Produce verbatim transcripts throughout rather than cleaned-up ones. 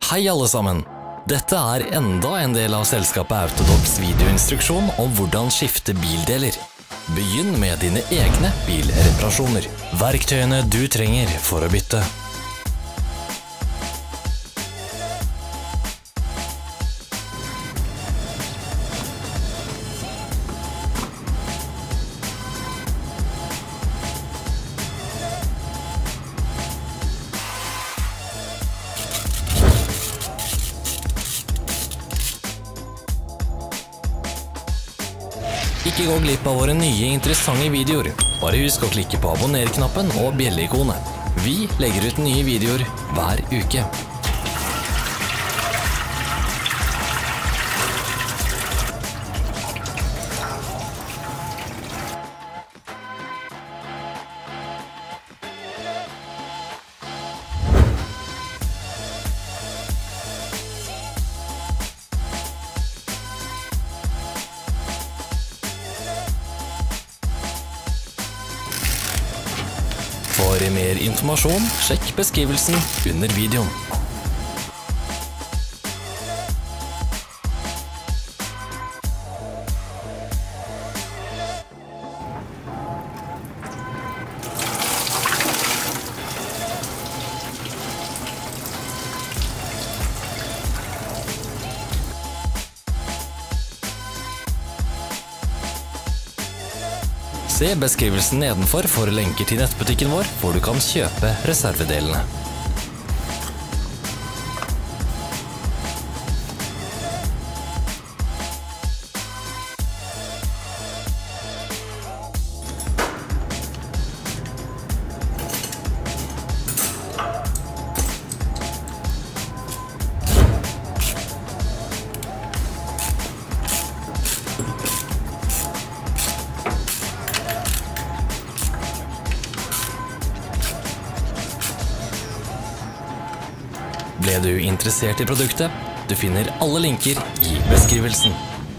Hei alle sammen! Dette er enda en del av selskapet Autodocs videoinstruksjon om hvordan skifte bildeler. Begynn med dine egne bilreparasjoner. Verktøyene du trenger for å bytte. Ikke gå glipp av våre nye interessante videoer. Bare husk å klikke på abonner-knappen og bjelle-ikonet. Vi legger ut nye videoer hver uke. For mer informasjon, sjekk beskrivelsen under videoen. Se beskrivelsen nedenfor for lenker til nettbutikken vår, hvor du kan kjøpe reservedelene. Ble du interessert i produktet? Du finner alle linker i beskrivelsen.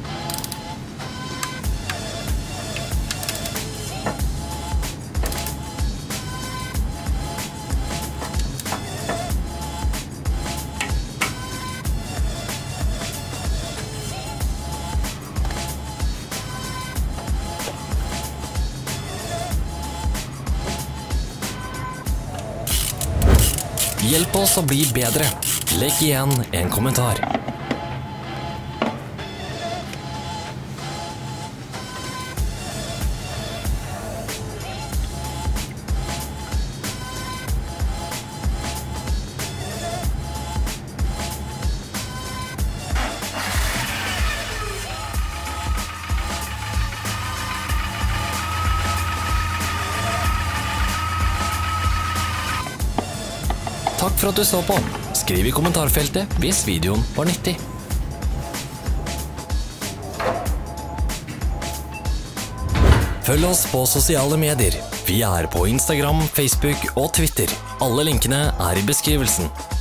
Hjelp oss å bli bedre. Legg igjen en kommentar. Takk for at du så på. Skriv i kommentarfeltet hvis videoen var nyttig. Følg oss på sosiale medier. Vi er på Instagram, Facebook og Twitter. Alle linkene er i beskrivelsen.